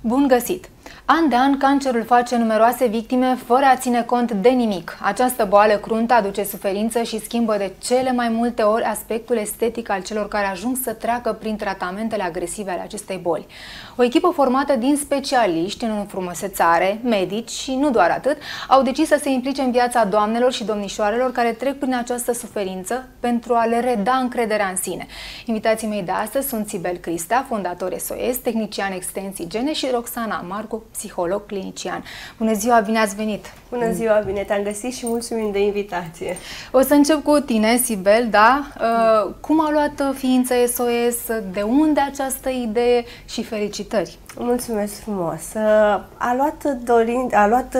Bun găsit! An de an, cancerul face numeroase victime fără a ține cont de nimic. Această boală cruntă aduce suferință și schimbă de cele mai multe ori aspectul estetic al celor care ajung să treacă prin tratamentele agresive ale acestei boli. O echipă formată din specialiști în înfrumusețare, medici și nu doar atât, au decis să se implice în viața doamnelor și domnișoarelor care trec prin această suferință pentru a le reda încrederea în sine. Invitații mei de astăzi sunt Sibel Cristea, fondator SOS, tehnician extensii gene, și Roxana Marcu, psiholog clinician. Bună ziua, bine ați venit! Bună ziua, bine te-am găsit și mulțumim de invitație! O să încep cu tine, Sibel, da? Cum a luat ființa SOS? De unde această idee? Și felicitări! Mulțumesc frumos! A luat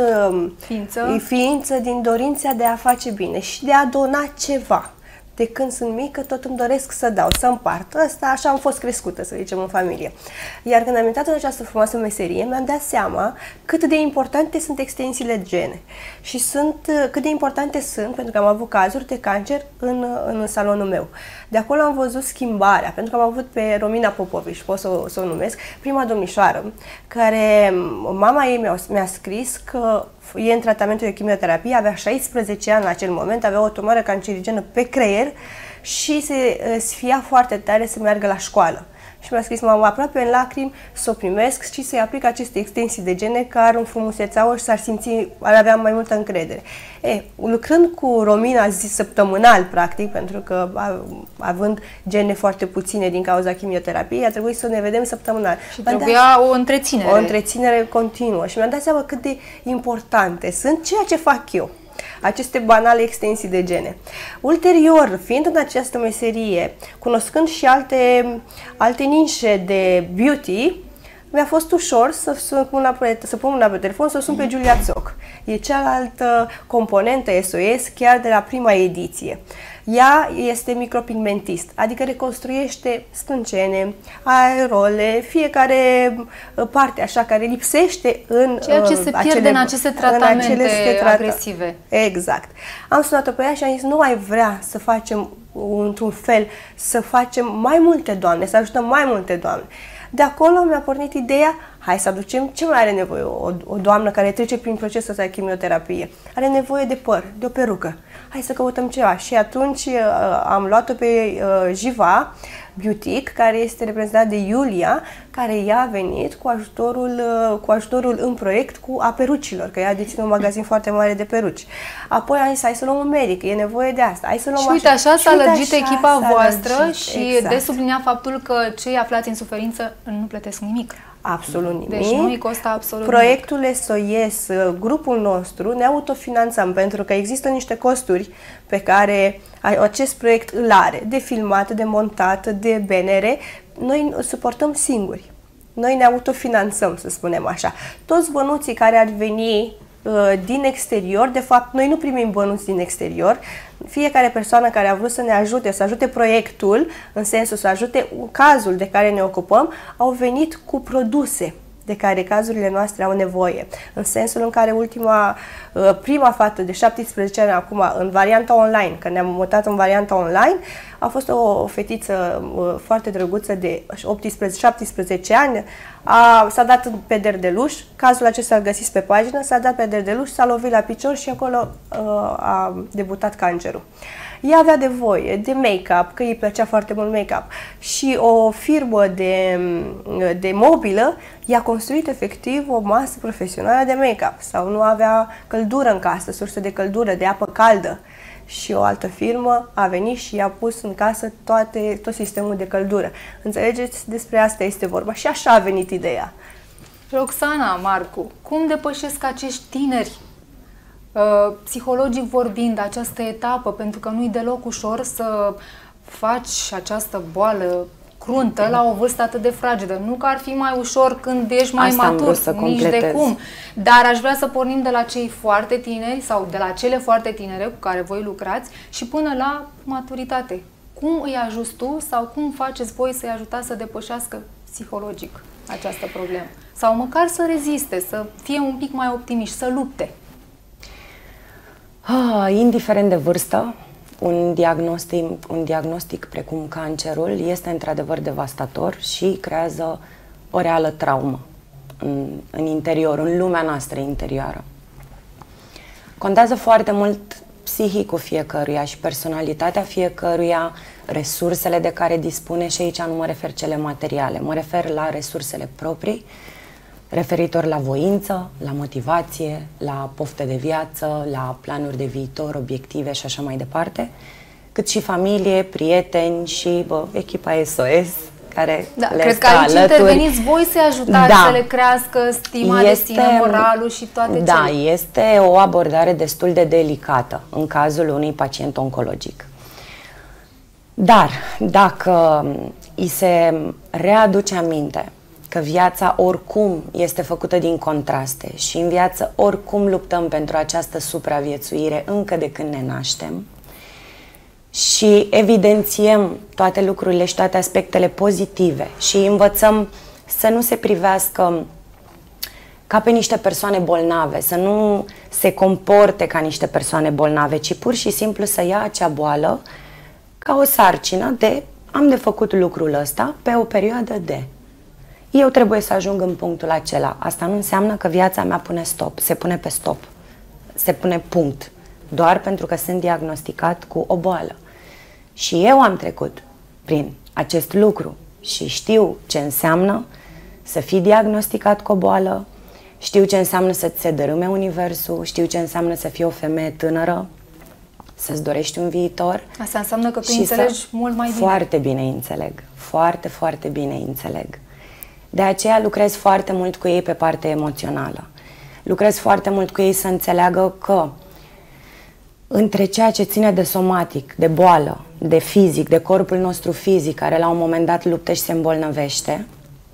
ființă din dorința de a face bine și de a dona ceva. De când sunt mică, tot îmi doresc să dau, să împart. Asta, așa am fost crescută, să zicem, în familie. Iar când am intrat în această frumoasă meserie, mi-am dat seama cât de importante sunt extensiile gene. Și cât de importante sunt, pentru că am avut cazuri de cancer în salonul meu. De acolo am văzut schimbarea, pentru că am avut pe Romina Popovici, pot să o numesc, prima domnișoară, care mama ei mi-a scris că e în tratamentul de chimioterapie, avea 16 ani la acel moment, avea o tumoră cancerigenă pe creier și se sfia foarte tare să meargă la școală. Și mi-a scris, mama, aproape în lacrimi, să o primesc și să-i aplic aceste extensii de gene care înfrumusețeau și ar avea mai multă încredere. Lucrând cu Romina săptămânal, practic, pentru că având gene foarte puține din cauza chimioterapiei, a trebuit să ne vedem săptămânal. Și trebuia o întreținere. O întreținere continuă. Și mi-am dat seama cât de importante sunt ceea ce fac eu. Aceste banale extensii de gene. Ulterior, fiind în această meserie, cunoscând și alte nișe de beauty, mi-a fost ușor să pun mâna pe telefon, să sun pe Giulia Țoc. E cealaltă componentă SOS, chiar de la prima ediție. Ea este micropigmentist, adică reconstruiește stâncene, aerole, fiecare parte așa care lipsește în ceea ce se pierde în aceste tratamente agresive. Exact. Am sunat-o pe ea și am zis, nu ai vrea să facem într-un fel, să facem mai multe doamne, să ajutăm mai multe doamne. De acolo mi-a pornit ideea, hai să aducem ce mai are nevoie o doamnă care trece prin procesul ăsta de chimioterapie. Are nevoie de păr, de o perucă. Hai să căutăm ceva. Și atunci am luat-o pe Jiva Beautic, care este reprezentat de Iulia, care ea a venit cu ajutorul în proiect a perucilor, că ea deține un magazin foarte mare de peruci. Apoi am zis, hai să luăm un medic, e nevoie de asta, hai să luăm și uite, așa s-a lărgit echipa voastră și exact. De subliniat faptul că cei aflați în suferință nu plătesc nimic. Absolut nimic. Deci nu îi costă absolut Proiectul nimic. SOS, grupul nostru, ne autofinanțăm pentru că există niște costuri pe care acest proiect îl are, de filmat, de montat, de benere. Noi suportăm singuri. Noi ne autofinanțăm, să spunem așa. Toți bănuții care ar veni din exterior, de fapt, noi nu primim bănuți din exterior. Fiecare persoană care a vrut să ne ajute, să ajute proiectul, în sensul să ajute cazul de care ne ocupăm, au venit cu produse de care cazurile noastre au nevoie. În sensul în care prima fată de 17 ani acum, în varianta online, că ne-am mutat în varianta online, a fost o fetiță foarte drăguță de 17 ani, s-a dat pe derdeluș, cazul acesta îl găsiți pe pagină, s-a dat pe derdeluș, s-a lovit la picior și acolo a debutat cancerul. Ea avea nevoie de make-up, că îi plăcea foarte mult make-up, și o firmă de mobilă i-a construit efectiv o masă profesională de make-up, sau nu avea căldură în casă, sursă de căldură, de apă caldă. Și o altă firmă a venit și i-a pus în casă tot sistemul de căldură. Înțelegeți? Despre asta este vorba. Și așa a venit ideea. Roxana Marcu, cum depășesc acești tineri, psihologic vorbind, această etapă? Pentru că nu-i deloc ușor să faci această boală cruntă la o vârstă atât de fragedă. Nu că ar fi mai ușor când ești mai matur, nici de cum. Dar aș vrea să pornim de la cei foarte tineri sau de la cele foarte tinere cu care voi lucrați și până la maturitate. Cum îi ajuți tu sau cum faceți voi să-i ajutați să depășească psihologic această problemă? Sau măcar să reziste, să fie un pic mai optimiști, să lupte? Indiferent de vârstă, un diagnostic precum cancerul este într-adevăr devastator și creează o reală traumă. în interior, în lumea noastră interioară. Contează foarte mult psihicul fiecăruia și personalitatea fiecăruia, resursele de care dispune, și aici nu mă refer cele materiale, mă refer la resursele proprii, referitor la voință, la motivație, la poftă de viață, la planuri de viitor, obiective și așa mai departe, cât și familie, prieteni și echipa SOS, care le cred că stă aici alături. interveniți voi să ajutați să le crească stima de sine, moralul și toate cele. Da, este o abordare destul de delicată în cazul unui pacient oncologic. Dar dacă îi se readuce aminte că viața oricum este făcută din contraste și în viață oricum luptăm pentru această supraviețuire încă de când ne naștem, și evidențiem toate lucrurile și toate aspectele pozitive și învățăm să nu se privească ca pe niște persoane bolnave, să nu se comporte ca niște persoane bolnave, ci pur și simplu să ia acea boală ca o sarcină de am de făcut lucrul ăsta pe o perioadă de. Eu trebuie să ajung în punctul acela. Asta nu înseamnă că viața mea pune stop, se pune pe stop, se pune punct, doar pentru că sunt diagnosticat cu o boală. Și eu am trecut prin acest lucru și știu ce înseamnă să fii diagnosticat cu o boală, știu ce înseamnă să-ți se dărâme universul, știu ce înseamnă să fii o femeie tânără, să-ți dorești un viitor. Asta înseamnă că tu înțelegi mult mai bine. Foarte bine înțeleg, foarte, foarte bine înțeleg. De aceea lucrez foarte mult cu ei pe partea emoțională. Lucrez foarte mult cu ei să înțeleagă că între ceea ce ține de somatic, de boală, de fizic, de corpul nostru fizic, care la un moment dat luptă și se îmbolnăvește,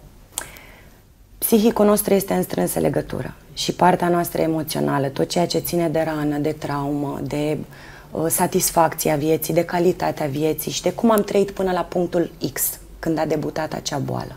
psihicul nostru este în strânsă legătură. Și partea noastră emoțională, tot ceea ce ține de rană, de traumă, de satisfacția vieții, de calitatea vieții și de cum am trăit până la punctul X, când a debutat acea boală.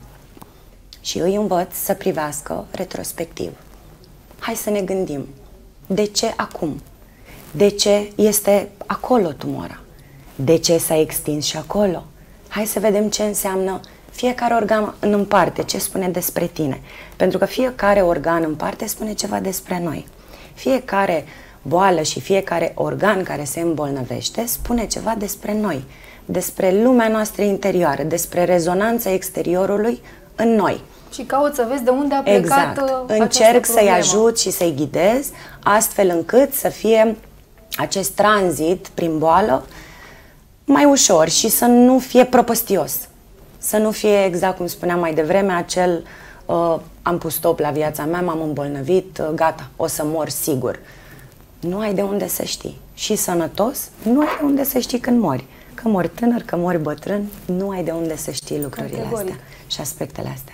Și îi învăț să privească retrospectiv. Hai să ne gândim. De ce acum? De ce este acolo tumora? De ce s-a extins și acolo? Hai să vedem ce înseamnă fiecare organ în parte, ce spune despre tine. Pentru că fiecare organ în parte spune ceva despre noi. Fiecare boală și fiecare organ care se îmbolnăvește spune ceva despre noi, despre lumea noastră interioară, despre rezonanța exteriorului în noi. Și cauți să vezi de unde a plecat exact. Încerc să-i ajut și să-i ghidez astfel încât să fie acest tranzit prin boală mai ușor și să nu fie propăstios. Să nu fie, exact cum spuneam mai devreme, acel am pus stop la viața mea, m-am îmbolnăvit, gata, o să mor sigur. Nu ai de unde să știi. Și sănătos, nu ai de unde să știi când mori. Că mori tânăr, că mori bătrân, nu ai de unde să știi lucrurile astea și aspectele astea.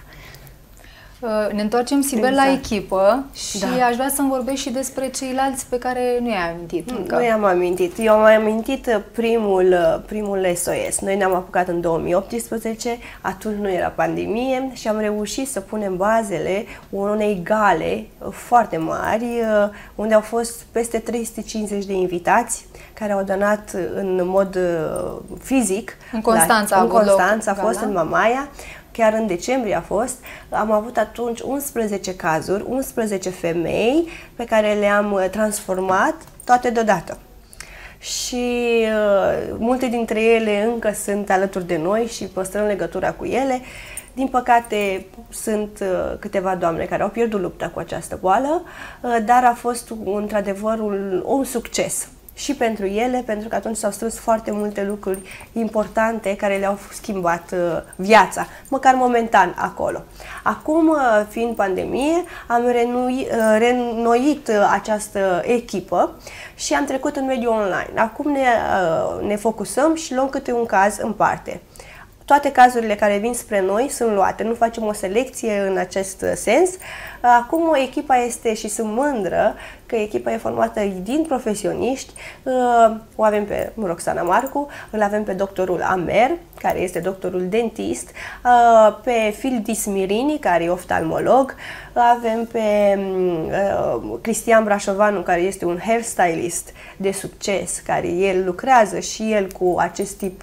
Ne întoarcem, Sibel, la echipă și aș vrea să-mi vorbești și despre ceilalți pe care nu i-ai amintit încă. Nu i-am amintit. Eu am amintit primul SOS. Noi ne-am apucat în 2018, atunci nu era pandemie și am reușit să punem bazele unei gale foarte mari, unde au fost peste 350 de invitați care au donat în mod fizic. În Constanța a fost în Mamaia. Chiar în decembrie a fost, am avut atunci 11 cazuri, 11 femei pe care le-am transformat toate deodată. Și multe dintre ele încă sunt alături de noi și păstrăm legătura cu ele. Din păcate, sunt câteva doamne care au pierdut lupta cu această boală, dar a fost într-adevăr un succes. Și pentru ele, pentru că atunci s-au strâns foarte multe lucruri importante care le-au schimbat viața, măcar momentan acolo. Acum, fiind pandemie, am reînnoit această echipă și am trecut în mediul online. Acum ne focusăm și luăm câte un caz în parte. Toate cazurile care vin spre noi sunt luate, nu facem o selecție în acest sens. Acum echipa este, și sunt mândră, că echipa e formată din profesioniști. O avem pe Roxana Marcu, îl avem pe doctorul Amer, care este doctorul dentist, pe Filip Smirini, care e oftalmolog, avem pe Cristian Brașovanu, care este un hairstylist de succes, care el lucrează și el cu acest tip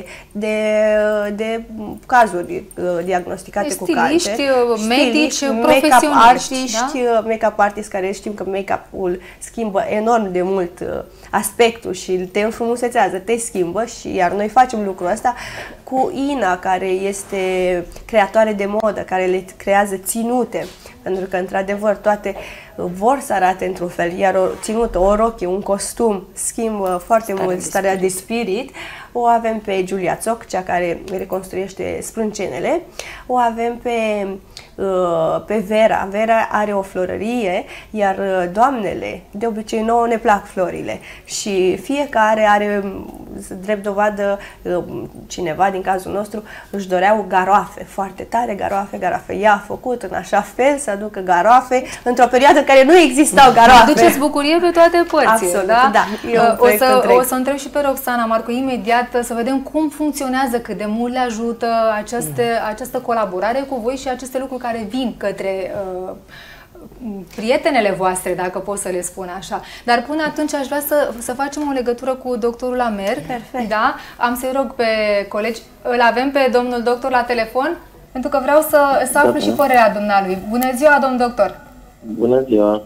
de cazuri diagnosticate cu cancer. Medici, make-up artiști, da? make-up artiști care știm că make-up-ul schimbă enorm de mult aspectul și te înfrumusețează, te schimbă, și iar noi facem lucrul ăsta cu Ina, care este creatoare de modă, care le creează ținute, pentru că într-adevăr toate vor să arate într-un fel, iar o ținută, o rochie, un costum schimbă foarte mult starea de spirit. O avem pe Giulia Țoc, cea care reconstruiește sprâncenele, o avem pe Vera. Vera are o florărie, iar doamnele, de obicei nouă ne plac florile și fiecare are, drept dovadă, cineva din cazul nostru își doreau garoafe, foarte tare, garoafe. Ea a făcut în așa fel să aducă garoafe într-o perioadă în care nu existau garoafe. Aduceți bucurie pe toate părțile. Absolut, da? O să întreg. întreb și pe Roxana Marcu imediat să vedem cum funcționează, cât de mult le ajută această colaborare cu voi și aceste lucruri care vin către prietenele voastre, dacă pot să le spun așa. Dar până atunci aș vrea să facem o legătură cu doctorul Amer. Perfect. Da? Am să-i rog pe colegi. Îl avem pe domnul doctor la telefon? Pentru că vreau să aflu și părerea dumnealui. Bună ziua, domn doctor! Bună ziua!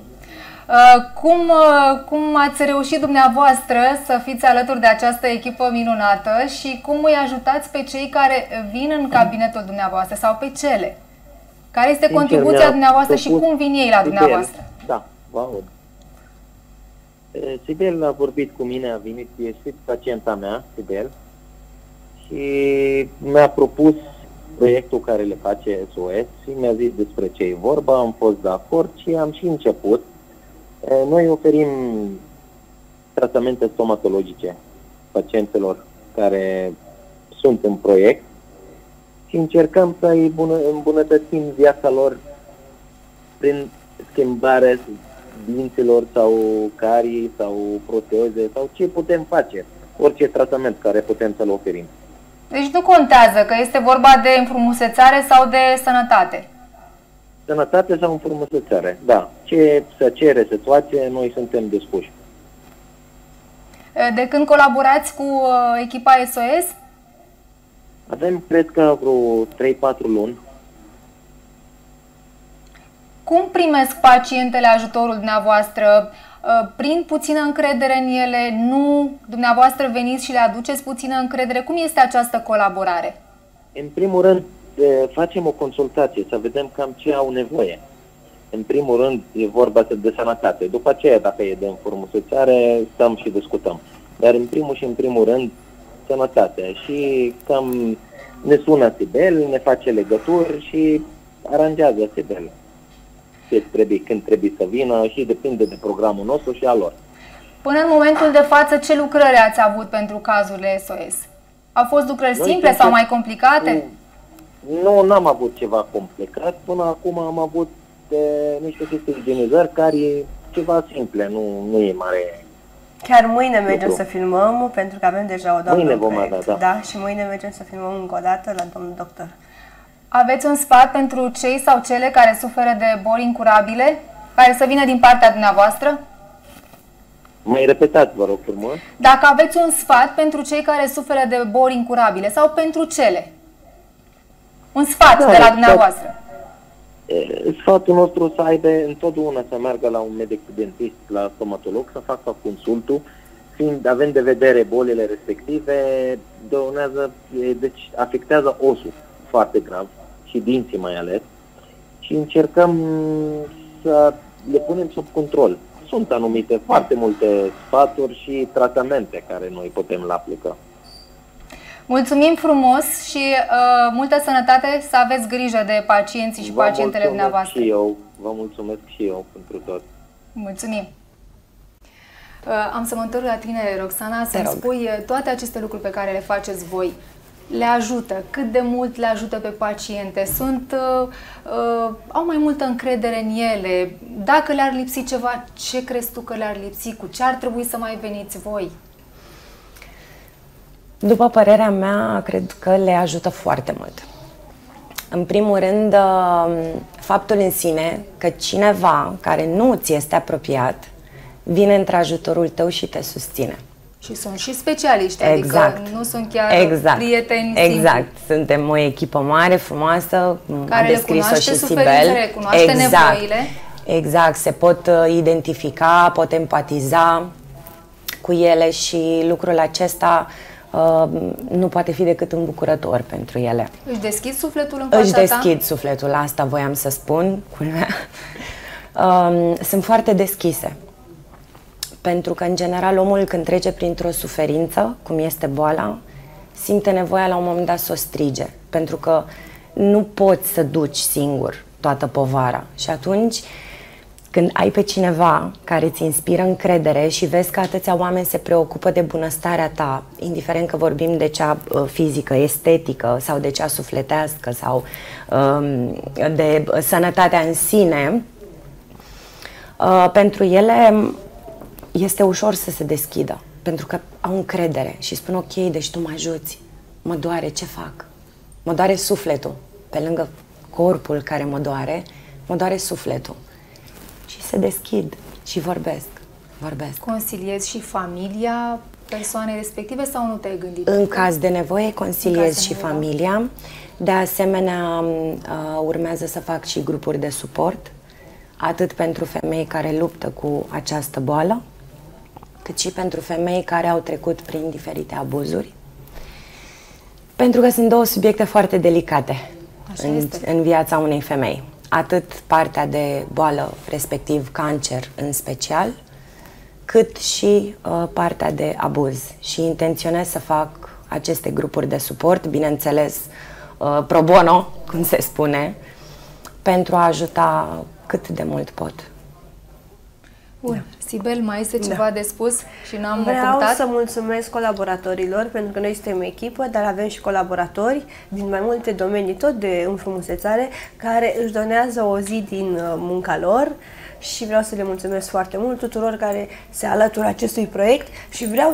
Cum ați reușit dumneavoastră să fiți alături de această echipă minunată și cum îi ajutați pe cei care vin în cabinetul dumneavoastră sau pe cele? Care este contribuția dumneavoastră și cum vin ei la dumneavoastră? Da, vă aud. Sibel a vorbit cu mine, a venit, este pacienta mea, Sibel, și mi-a propus proiectul care le face SOS și mi-a zis despre ce e vorba, am fost de acord și am și început. Noi oferim tratamente stomatologice pacienților care sunt în proiect și încercăm să îi îmbunătățim viața lor prin schimbarea dinților sau carii sau proteze sau ce putem face, orice tratament care putem să-l oferim. Deci nu contează că este vorba de înfrumusețare sau de sănătate. Sănătate sau înfrumusețare, da. Ce se cere situație, noi suntem dispuși. De când colaborați cu echipa SOS? Avem, cred că, vreo 3-4 luni. Cum primesc pacientele ajutorul dumneavoastră? Prin puțină încredere în ele? Nu? Dumneavoastră veniți și le aduceți puțină încredere? Cum este această colaborare? În primul rând, facem o consultație, să vedem cam ce au nevoie. În primul rând, e vorba de sănătate. După aceea, dacă e de înfrumusețare, stăm și discutăm. Dar în primul rând, sănătatea. Și cam ne sună Sibel, ne face legături și aranjează Sibel când trebuie să vină și depinde de programul nostru și al lor. Până în momentul de față, ce lucrări ați avut pentru cazurile SOS? Au fost lucrări simple sau mai complicate? Nu, n-am avut ceva complicat. Până acum am avut niște higienizări care e ceva simple, nu e mare. Chiar mâine mergem să filmăm, pentru că avem deja o doamnă mâine în vom proiect. avea, da. Da, și mâine mergem să filmăm încă o dată la domnul doctor. Aveți un sfat pentru cei sau cele care suferă de boli incurabile, care să vină din partea dumneavoastră? Mai repetați, vă rog frumos. Dacă aveți un sfat pentru cei care suferă de boli incurabile sau pentru cele? Un sfat de la dumneavoastră. Sfatul nostru să aibă întotdeauna să meargă la un medic dentist, la stomatolog, să facă consultul, fiind având de vedere bolile respective, deci afectează osul foarte grav și dinții mai ales și încercăm să le punem sub control. Sunt anumite, foarte multe sfaturi și tratamente care noi putem le aplica. Mulțumim frumos și multă sănătate, să aveți grijă de pacienții și pacientele dumneavoastră. Vă mulțumesc și eu pentru tot. Mulțumim. Am să mă întorc la tine, Roxana, să-mi spui toate aceste lucruri pe care le faceți voi. le ajută? Cât de mult le ajută pe paciente? Au mai multă încredere în ele? Dacă le-ar lipsi ceva, ce crezi tu că le-ar lipsi? Cu ce ar trebui să mai veniți voi? După părerea mea, cred că le ajută foarte mult. În primul rând, faptul în sine că cineva care nu ți este apropiat vine într-ajutorul tău și te susține. Și sunt și specialiști, exact. Adică nu sunt chiar prieteni Exact. Suntem o echipă mare, frumoasă, care a descris-o și Sibel. Le cunoaște nevoile. Exact, se pot identifica, pot empatiza cu ele și lucrul acesta nu poate fi decât îmbucurător pentru ele. Își deschid sufletul în fața ta? Își deschid sufletul, asta voiam să spun. Sunt foarte deschise. Pentru că, în general, omul când trece printr-o suferință, cum este boala, simte nevoia la un moment dat să o strige. Pentru că nu poți să duci singur toată povara. Și atunci, când ai pe cineva care îți inspiră încredere și vezi că atâția oameni se preocupă de bunăstarea ta, indiferent că vorbim de cea fizică, estetică sau de cea sufletească sau de sănătatea în sine, pentru ele este ușor să se deschidă, pentru că au încredere și spun ok, deci tu mă ajuți, mă doare, ce fac? Mă doare sufletul, pe lângă corpul care mă doare sufletul. Și se deschid și vorbesc. Consiliezi și familia persoanei respective sau nu te-ai gândit? În caz de nevoie, consiliez și familia. De asemenea, urmează să fac și grupuri de suport, atât pentru femei care luptă cu această boală, cât și pentru femei care au trecut prin diferite abuzuri. Pentru că sunt două subiecte foarte delicate în viața unei femei. Atât partea de boală, respectiv cancer în special, cât și partea de abuz. Și intenționez să fac aceste grupuri de suport, bineînțeles pro bono, cum se spune, pentru a ajuta cât de mult pot. Bun. Sibel, mai este ceva de spus și n-am Vreau punctat? să mulțumesc colaboratorilor, pentru că noi suntem o echipă, dar avem și colaboratori din mai multe domenii, tot de înfrumusețare, care își donează o zi din munca lor și vreau să le mulțumesc foarte mult tuturor care se alătură acestui proiect și vreau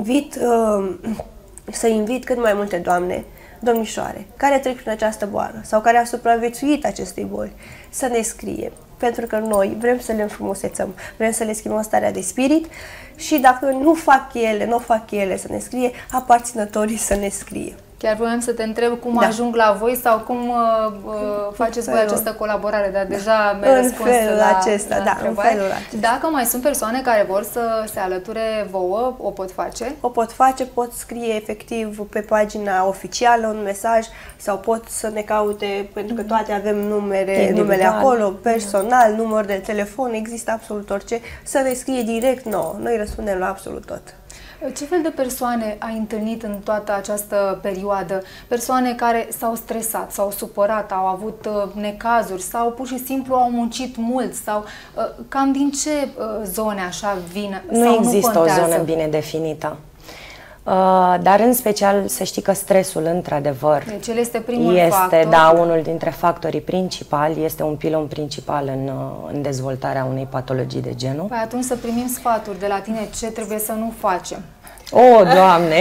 să invit cât mai multe doamne, domnișoare, care trec prin această boală sau care au supraviețuit acestei boli, să ne scrie. Pentru că noi vrem să le înfrumusețăm, vrem să le schimbăm starea de spirit și dacă nu fac ele să ne scrie, aparținătorii să ne scrie. Chiar voiam să te întreb cum ajung la voi sau cum faceți voi această colaborare, dar deja mi-ai răspuns la întrebare. Dacă mai sunt persoane care vor să se alăture vouă, o pot face? O pot face, pot scrie efectiv pe pagina oficială un mesaj sau pot să ne caute, pentru că toate avem numele acolo, personal, număr de telefon, există absolut orice, să ne scrie direct nouă. Noi răspundem la absolut tot. Ce fel de persoane ai întâlnit în toată această perioadă? Persoane care s-au stresat, s-au supărat, au avut necazuri sau pur și simplu au muncit mult? Sau cam din ce zone așa vin? Nu există o zonă bine definită. Dar în special să știi că stresul, într-adevăr, deci el este primul factor. Da, unul dintre factorii principali, este un pilon principal în dezvoltarea unei patologii de genul. Păi atunci să primim sfaturi de la tine, ce trebuie să nu facem. O, Doamne!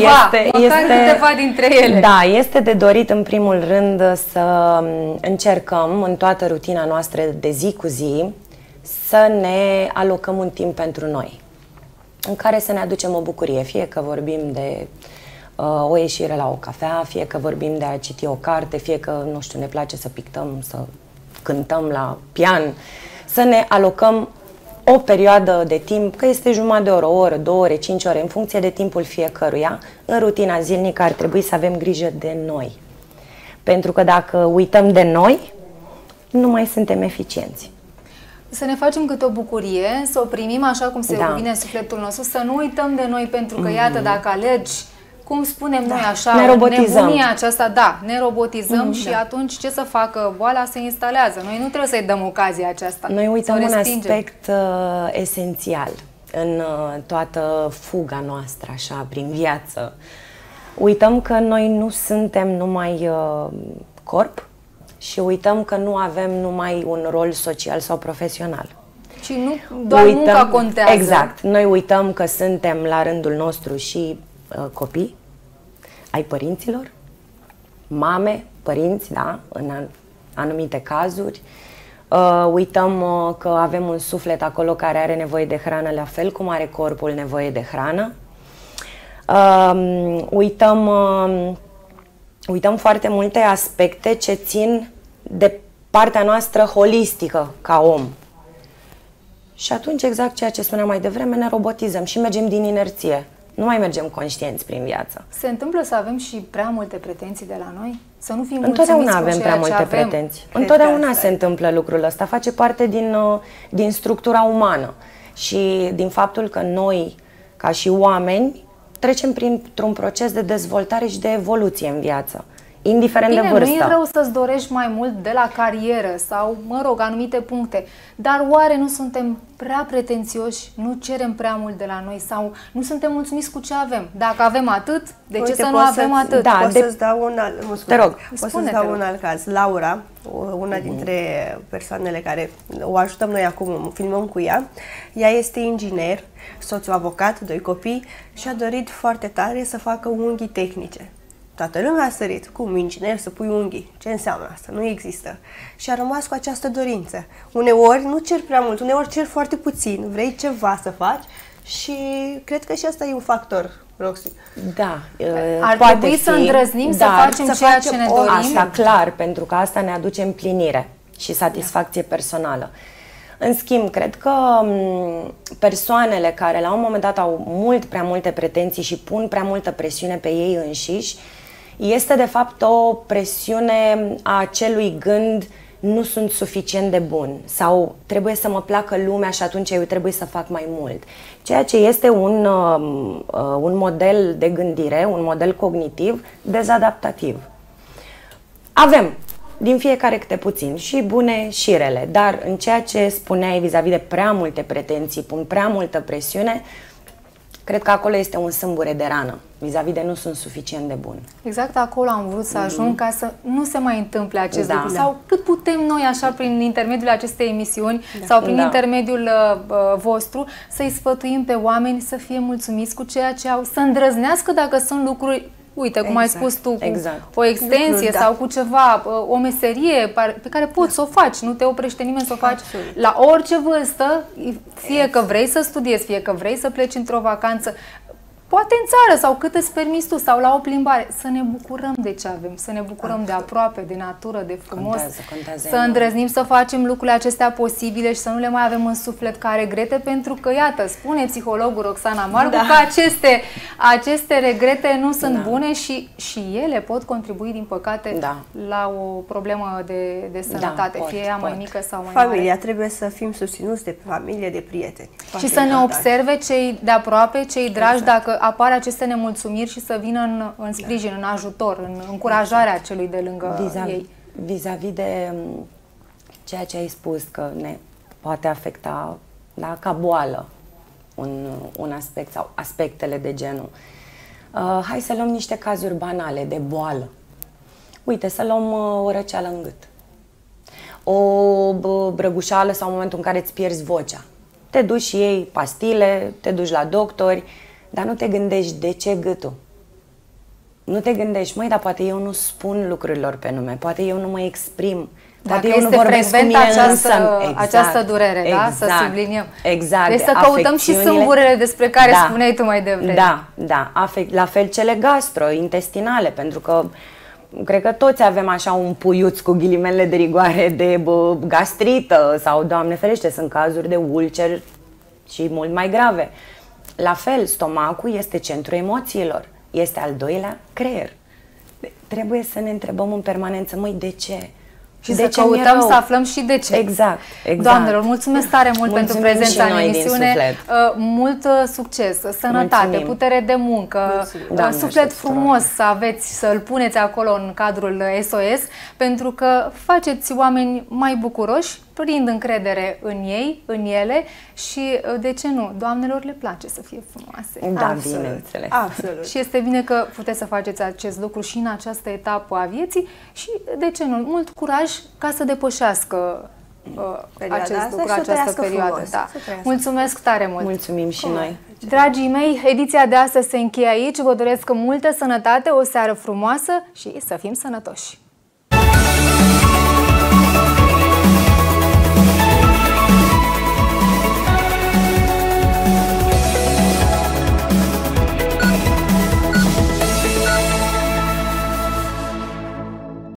Câteva dintre ele. Da, este de dorit în primul rând să încercăm în toată rutina noastră de zi cu zi să ne alocăm un timp pentru noi, în care să ne aducem o bucurie, fie că vorbim de o ieșire la o cafea, fie că vorbim de a citi o carte, fie că, nu știu, ne place să pictăm, să cântăm la pian, să ne alocăm o perioadă de timp, că este jumătate de oră, o oră, 2 ore, 5 ore, în funcție de timpul fiecăruia, în rutina zilnică ar trebui să avem grijă de noi. Pentru că dacă uităm de noi, nu mai suntem eficienți. Să ne facem câte o bucurie, să o primim așa cum se cuvine în sufletul nostru, să nu uităm de noi, pentru că, iată, dacă alegi, cum spunem noi așa, nebunia aceasta, ne robotizăm și atunci ce să facă? Boala se instalează. Noi nu trebuie să-i dăm ocazia aceasta. Noi uităm un aspect esențial în toată fuga noastră, așa, prin viață. Uităm că noi nu suntem numai corp și uităm că nu avem numai un rol social sau profesional. Și nu doar munca contează. Exact. Noi uităm că suntem la rândul nostru și copii ai părinților, mame, părinți, da, în anumite cazuri. Uităm că avem un suflet acolo care are nevoie de hrană, la fel cum are corpul nevoie de hrană. Uităm foarte multe aspecte ce țin de partea noastră holistică ca om. Și atunci, exact ceea ce spuneam mai devreme, ne robotizăm și mergem din inerție. Nu mai mergem conștienți prin viață. Se întâmplă să avem și prea multe pretenții de la noi? Să nu fim întotdeauna avem prea multe pretenții. Întotdeauna se întâmplă lucrul ăsta. Face parte din structura umană și din faptul că noi, ca și oameni, trecem printr-un proces de dezvoltare și de evoluție în viață, indiferent de vârstă. Nu e rău să-ți dorești mai mult de la carieră sau, mă rog, anumite puncte, dar oare nu suntem prea pretențioși, nu cerem prea mult de la noi sau nu suntem mulțumiți cu ce avem? Dacă avem atât, de ce să nu avem atât? Da, pot să-ți dau un alt, te rog. Pot să-ți dau un alt caz. Laura, una dintre persoanele care o ajutăm noi acum, filmăm cu ea, ea este inginer, soțul avocat, 2 copii și a dorit foarte tare să facă unghii tehnice. Toată lumea a sărit. Cum, inginer, să pui unghii? Ce înseamnă asta? Nu există. Și a rămas cu această dorință. Uneori nu cer prea mult, uneori cer foarte puțin. Vrei ceva să faci și cred că și asta e un factor, Roxy. Da. Ar trebui să îndrăznim să facem ceea ce ne dorim. Asta clar, pentru că asta ne aduce împlinire și satisfacție personală. În schimb, cred că persoanele care la un moment dat au prea multe pretenții și pun prea multă presiune pe ei înșiși, este de fapt o presiune a acelui gând: nu sunt suficient de bun sau trebuie să mă placă lumea și atunci eu trebuie să fac mai mult. Ceea ce este un model de gândire, un model cognitiv dezadaptativ. Avem din fiecare câte puțin, și bune și rele, dar în ceea ce spuneai vis-a-vis de prea multe pretenții, pun prea multă presiune, cred că acolo este un sâmbure de rană, vis-a-vis de nu sunt suficient de bun. Exact acolo am vrut să ajung, ca să nu se mai întâmple acest lucru. Sau cât putem noi, așa, prin intermediul acestei emisiuni sau prin intermediul vostru, să-i sfătuim pe oameni să fie mulțumiți cu ceea ce au, să îndrăznească dacă sunt lucruri. Uite, cum ai spus tu, cu o extensie sau cu ceva, o meserie pe care poți să o faci, nu te oprește nimeni să o faci la orice vârstă, fie că vrei să studiezi, fie că vrei să pleci într-o vacanță, poate în țară sau cât îți permiți tu, sau la o plimbare, să ne bucurăm de ce avem, să ne bucurăm de aproape, de natură, de frumos, să îndrăznim să facem lucrurile acestea posibile și să nu le mai avem în suflet ca regrete, pentru că, iată, spune psihologul Roxana Marcu că aceste regrete nu sunt bune și ele pot contribui, din păcate, la o problemă de sănătate, fie ea mai mică sau mai mare. Familia, trebuie să fim susținuți de familie, de prieteni. Și să ne observe cei de aproape, cei dragi, dacă apar aceste nemulțumiri și să vină în sprijin, în ajutor, în încurajarea celui de lângă ei. Vis-a-vis de ceea ce ai spus, că ne poate afecta ca boală un aspect sau aspectele de genul. Hai să luăm niște cazuri banale de boală. Uite, să luăm o răceală în gât, o brăgușală sau în momentul în care îți pierzi vocea. Te duci și iei pastile, te duci la doctori, dar nu te gândești de ce gâtul. Nu te gândești, măi, dar poate eu nu spun lucrurilor pe nume, poate eu nu mă exprim, poate eu nu vorbesc cum e această durere, da? Să subliniem. Exact. Deci să căutăm și sâmburele despre care spuneai tu mai devreme. Da. La fel cele gastrointestinale, pentru că cred că toți avem așa un puiuț cu ghilimele de rigoare de gastrită sau, Doamne ferește, sunt cazuri de ulcer și mult mai grave. La fel, stomacul este centrul emoțiilor, este al doilea creier. Trebuie să ne întrebăm în permanență, măi, de ce? Și să căutăm să aflăm și de ce. Exact. Doamnelor, mulțumesc tare mult pentru prezența în emisiune. Mult succes, sănătate, putere de muncă, suflet frumos să aveți, să-l puneți acolo în cadrul SOS, pentru că faceți oameni mai bucuroși prind încredere în ei, în ele și, de ce nu, doamnelor le place să fie frumoase. Da, bineînțeles. Absolut. Și este bine că puteți să faceți acest lucru și în această etapă a vieții și, de ce nu, mult curaj ca să depășească acest lucru, această perioadă. Da. Mulțumesc tare mult! Mulțumim și noi! Dragii mei, ediția de astăzi se încheie aici. Vă doresc multă sănătate, o seară frumoasă și să fim sănătoși!